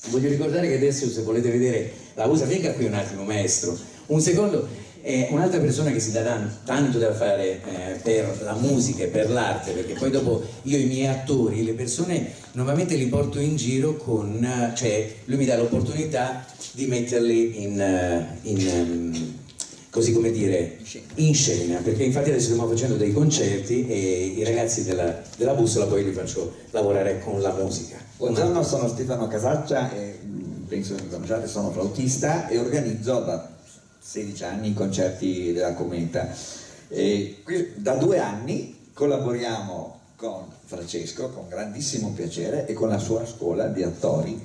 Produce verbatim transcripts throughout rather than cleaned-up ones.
Voglio ricordare che adesso, se volete vedere la cosa, venga qui un attimo maestro, un secondo, è un'altra persona che si dà tanto da fare eh, per la musica e per l'arte, perché poi dopo io i miei attori, le persone normalmente li porto in giro con, cioè lui mi dà l'opportunità di metterli in, in così come dire, in scena, perché infatti adesso stiamo facendo dei concerti e i ragazzi della, della bussola poi li faccio lavorare con la musica. Buongiorno, sono Stefano Casaccia e penso che mi conosciate, sono flautista e organizzo da sedici anni i concerti della Cometa. E qui, da due anni collaboriamo con Francesco con grandissimo piacere e con la sua scuola di attori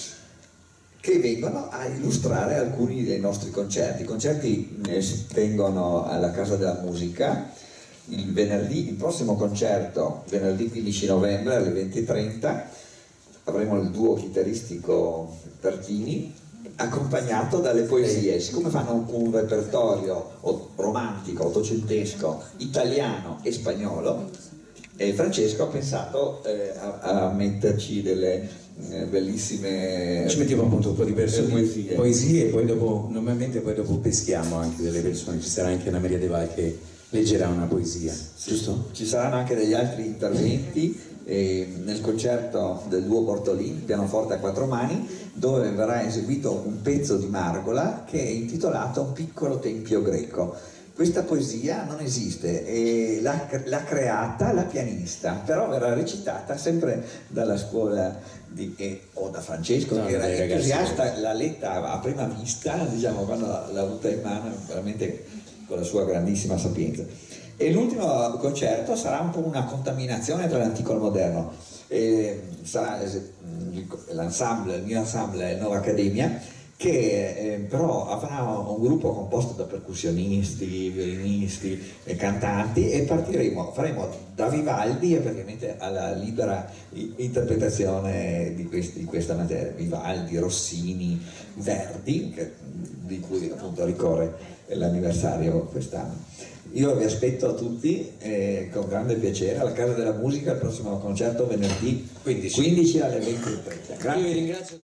che vengono a illustrare alcuni dei nostri concerti. I concerti si tengono alla Casa della Musica il venerdì, il prossimo concerto, venerdì quindici novembre alle venti e trenta, avremo il duo chitarristico Tartini accompagnato dalle poesie. Siccome fanno un repertorio romantico, ottocentesco, italiano e spagnolo, e Francesco ha pensato eh, a, a metterci delle eh, bellissime, ci mettiamo appunto un po' di poesie. poesie e poi dopo, normalmente poi dopo peschiamo anche delle persone, ci sarà anche Anna Maria De Val che leggerà una poesia, sì, giusto? Ci saranno anche degli altri interventi eh, nel concerto del duo Bortolini, pianoforte a quattro mani, dove verrà eseguito un pezzo di Margola che è intitolato Un piccolo tempio greco. Questa poesia non esiste, e l'ha, l'ha creata la pianista, però verrà recitata sempre dalla scuola di, eh, o da Francesco, no, che era entusiasta, l'ha letta a prima vista, diciamo, quando l'ha avuta in mano, veramente con la sua grandissima sapienza. E l'ultimo concerto sarà un po' una contaminazione tra l'antico e il moderno. Eh, sarà l'ensemble, il mio ensemble Nuova Accademia, che eh, però avrà un gruppo composto da percussionisti, violinisti e cantanti, e partiremo, faremo da Vivaldi e praticamente alla libera interpretazione di, questi, di questa materia, Vivaldi, Rossini, Verdi, che, di cui appunto ricorre l'anniversario quest'anno. Io vi aspetto tutti eh, con grande piacere alla Casa della Musica, il prossimo concerto venerdì quindici alle venti e trenta. Grazie. Io vi ringrazio.